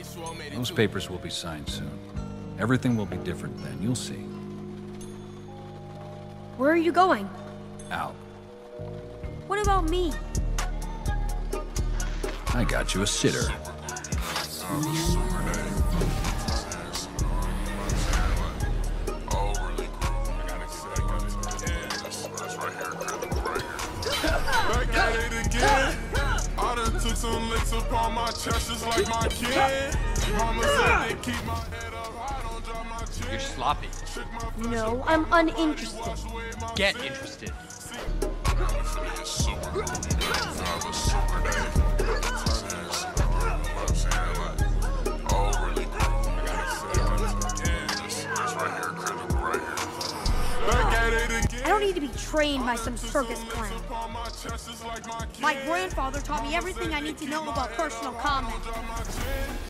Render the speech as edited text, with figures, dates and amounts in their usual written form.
Those papers will be signed soon. Everything will be different then, you'll see. Where are you going? Out. What about me? I got you a sitter. Back at it again. I done took some licks upon my chest just like my kid. Mama said they keep my head up high, don't drop my chin. You're sloppy. No, I'm uninterested. Get interested. I don't need to be trained by some circus clown. My grandfather taught me everything I need to know about personal combat.